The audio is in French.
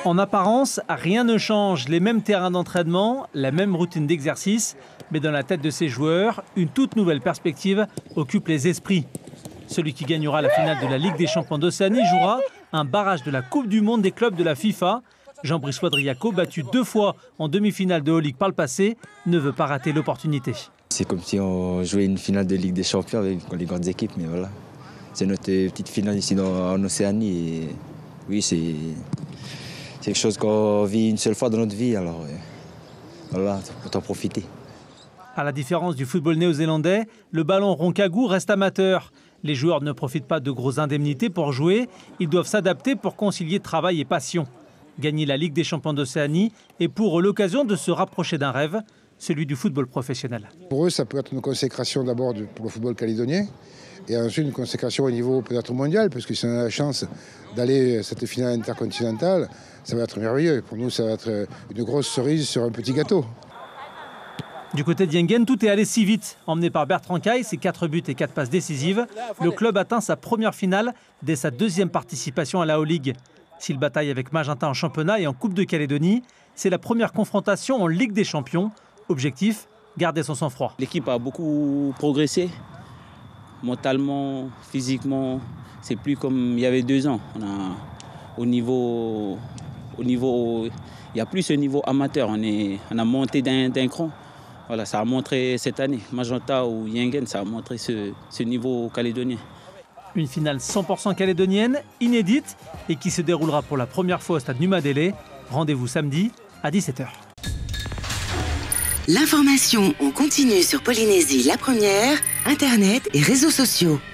En apparence, rien ne change. Les mêmes terrains d'entraînement, la même routine d'exercice. Mais dans la tête de ces joueurs, une toute nouvelle perspective occupe les esprits. Celui qui gagnera la finale de la Ligue des Champions d'Océanie jouera un barrage de la Coupe du Monde des clubs de la FIFA. Jean-Brice Wadriaco, battu 2 fois en demi-finale de Euroleague par le passé, ne veut pas rater l'opportunité. C'est comme si on jouait une finale de Ligue des Champions avec les grandes équipes, mais voilà. C'est notre petite finale ici en Océanie. Et oui, c'est quelque chose qu'on vit une seule fois dans notre vie, alors voilà, autant profiter. À la différence du football néo-zélandais, le ballon Roncagou reste amateur. Les joueurs ne profitent pas de grosses indemnités pour jouer. Ils doivent s'adapter pour concilier travail et passion. Gagner la Ligue des Champions d'Océanie est pour eux l'occasion de se rapprocher d'un rêve, celui du football professionnel. Pour eux, ça peut être une consécration d'abord pour le football calédonien et ensuite une consécration au niveau peut-être mondial, parce que si on a la chance d'aller à cette finale intercontinentale, ça va être merveilleux. Pour nous, ça va être une grosse cerise sur un petit gâteau. Du côté d'Yengen, tout est allé si vite. Emmené par Bertrand Caille, ses 4 buts et 4 passes décisives, le club atteint sa première finale dès sa 2e participation à la Euroleague. S'il bataille avec Magenta en championnat et en Coupe de Calédonie, c'est la première confrontation en Ligue des Champions. Objectif, garder son sang-froid. L'équipe a beaucoup progressé, mentalement, physiquement. C'est plus comme il y avait 2 ans. Au niveau, il n'y a plus ce niveau amateur. On a monté d'un cran. Voilà, ça a montré cette année. Magenta ou Yengen, ça a montré ce niveau calédonien. Une finale 100% calédonienne, inédite, et qui se déroulera pour la première fois au stade Numadélé. Rendez-vous samedi à 17h. L'information en continu sur Polynésie la première, Internet et réseaux sociaux.